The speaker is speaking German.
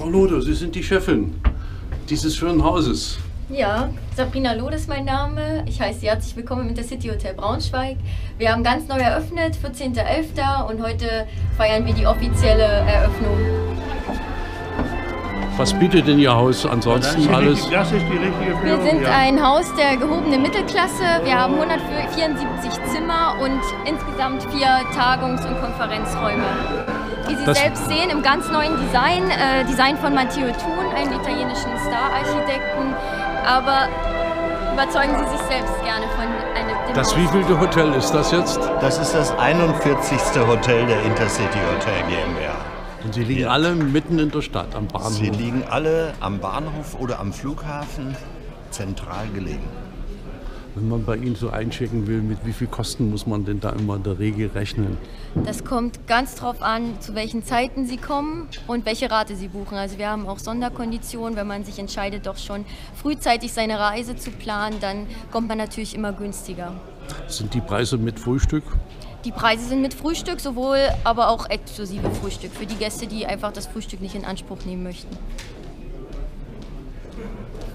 Frau Lode, Sie sind die Chefin dieses schönen Hauses. Ja, Sabrina Lode ist mein Name. Ich heiße Sie herzlich willkommen im Intercity Hotel Braunschweig. Wir haben ganz neu eröffnet, 14.11. und heute feiern wir die offizielle Eröffnung. Was bietet denn Ihr Haus ansonsten alles? Das ist die richtige Führung. Wir sind ein Haus der gehobenen Mittelklasse. Wir haben 174 Zimmer und insgesamt 4 Tagungs- und Konferenzräume. Wie Sie selbst sehen, im ganz neuen Design, Design von Matteo Thun, einem italienischen Star-Architekten. Aber überzeugen Sie sich selbst gerne von dem Das Haus. wievielte Hotel ist das jetzt? Das ist das 41. Hotel der Intercity Hotel GmbH. Und Sie liegen alle mitten in der Stadt, am Bahnhof. Sie liegen alle am Bahnhof oder am Flughafen, zentral gelegen. Wenn man bei Ihnen so einchecken will, mit wie viel Kosten muss man denn da immer in der Regel rechnen? Das kommt ganz drauf an, zu welchen Zeiten Sie kommen und welche Rate Sie buchen. Also wir haben auch Sonderkonditionen, wenn man sich entscheidet, doch schon frühzeitig seine Reise zu planen, dann kommt man natürlich immer günstiger. Sind die Preise mit Frühstück? Die Preise sind mit Frühstück, sowohl aber auch exklusive Frühstück für die Gäste, die einfach das Frühstück nicht in Anspruch nehmen möchten.